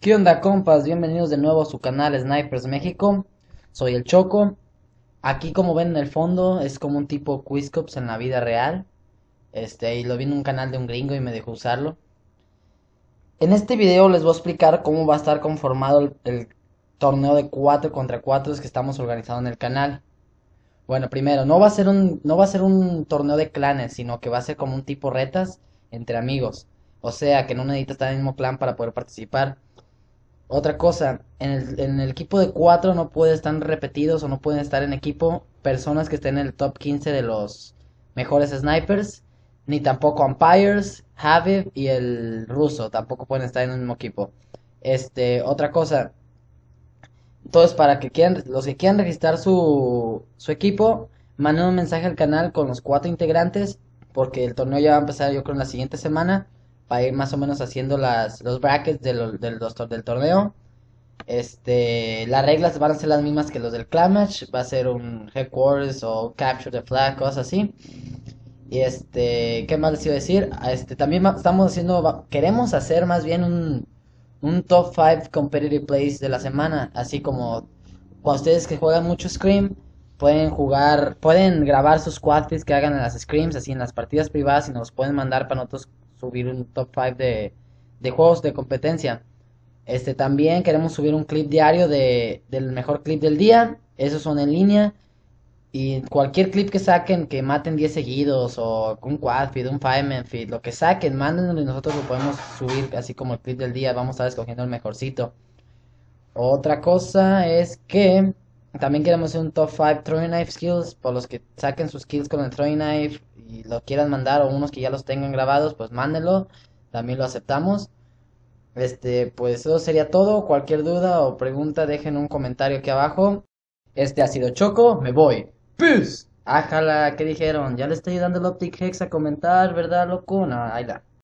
¿Qué onda, compas? Bienvenidos de nuevo a su canal Snipers México. Soy el Choco. Aquí, como ven en el fondo, es como un tipo Quiz Cups en la vida real. Y lo vi en un canal de un gringo y me dejó usarlo. En este video les voy a explicar cómo va a estar conformado el torneo de 4 contra 4 que estamos organizando en el canal. Bueno, primero, no va a ser un torneo de clanes, sino que va a ser como un tipo retas entre amigos. O sea, que no necesitas estar en el mismo clan para poder participar. Otra cosa, en el equipo de 4 no pueden estar repetidos o no pueden estar en equipo personas que estén en el top 15 de los mejores snipers, ni tampoco umpires, Javi y el ruso tampoco pueden estar en el mismo equipo. Otra cosa, entonces para que quieran, los que quieran registrar su equipo, manden un mensaje al canal con los 4 integrantes, porque el torneo ya va a empezar yo creo en la siguiente semana, para ir más o menos haciendo los brackets del torneo. Las reglas van a ser las mismas que los del Clan Match. Va a ser un Headquarters o Capture the Flag, cosas así. Y ¿qué más les iba a decir? También estamos haciendo, queremos hacer más bien un top 5 competitive plays de la semana. Así como para ustedes que juegan mucho Scream, pueden grabar sus squad feeds que hagan en las Screams, así en las partidas privadas, y nos los pueden mandar para nosotros subir un top 5 de juegos de competencia. También queremos subir un clip diario del mejor clip del día. Esos son en línea. Y cualquier clip que saquen, que maten 10 seguidos, o un quad feed, un fireman feed, lo que saquen, mándenlo y nosotros lo podemos subir así como el clip del día. Vamos a estar escogiendo el mejorcito. Otra cosa es que también queremos hacer un top 5 throwing knife skills. Por los que saquen sus skills con el throwing knife y lo quieran mandar, o unos que ya los tengan grabados, pues mándenlo. También lo aceptamos. Pues eso sería todo. Cualquier duda o pregunta, dejen un comentario aquí abajo. Este ha sido Choco, me voy. Peace. Ájala, ¿qué dijeron? Ya le estoy dando el Optic Hex a comentar, ¿verdad, loco? No, ahí la.